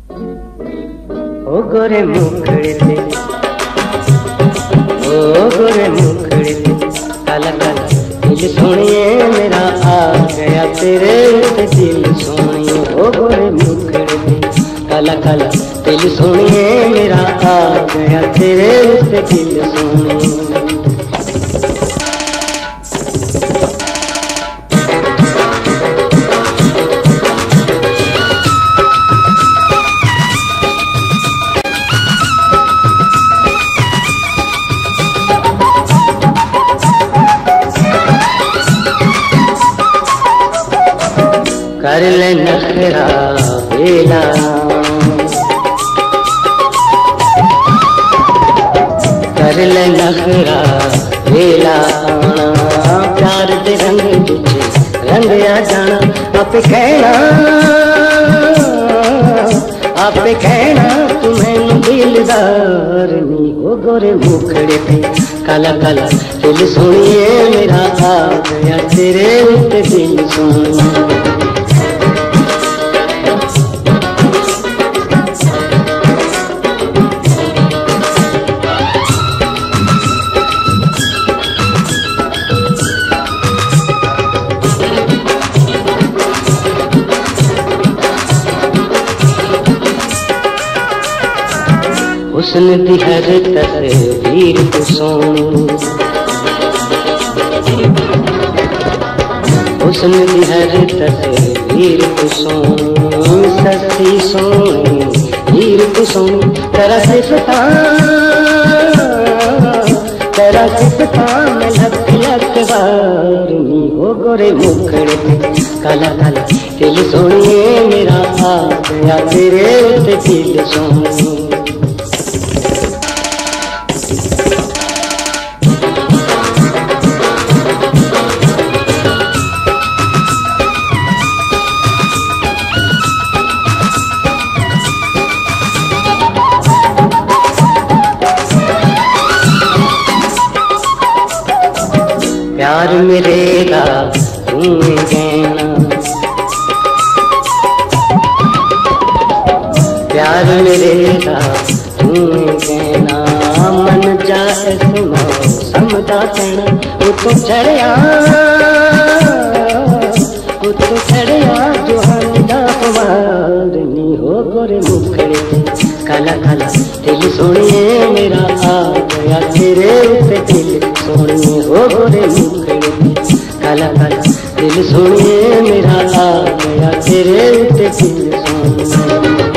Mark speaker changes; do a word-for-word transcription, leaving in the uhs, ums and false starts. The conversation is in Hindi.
Speaker 1: ओ गोरे मुखड़े ते, ओ गोरे मुखड़े ते, काला काला दिल सोनिए मेरा आ गया तेरे ते दिल सोनिए। ओ गोरे मुखड़े ते, काला काला दिल सोनिए मेरा आ गया तेरे ते दिल सोनिए। कर ले नखरा बेला, कर ले नखरा बेला, प्यार दे रंग तुझे रंग आ जाना। आप कहना आप कहना तुम्हें दिलदार नी। हो गोरे मुखड़े पे काला काला दिल सोनिए मेरा आ गया तेरे उत्ते दिल सोनिए। हुस्न दी हर तस्वीर को सोनी, हुस्न दी हर तस्वीर को सोनी, सस्ती सोनी हीर को सोनी। तेरा सिफता तेरा सिफता मैं लख लख बार नी। हो गोरे मुखड़े पे काला काला दिल सोनिए मेरा आ गया तेरे ते दिल सोनिए। प्यार मिलेगा तुम्हें कहना, प्यार मिलेगा तुम्हें कहना। मन जाए सुनो समझा कहना। वो तो चढ़िया वो तो चढ़िया जोहन दा कुमारनी। हो गोरे मुखड़े ते काला काला दिल सोनिए मेरा आ गया तेरे उत्ते दिल सोनिए। हो गोरे मुखड़े ते काला काला दिल सोनिए मेरा आ गया तेरे उत्ते दिल सोनिए।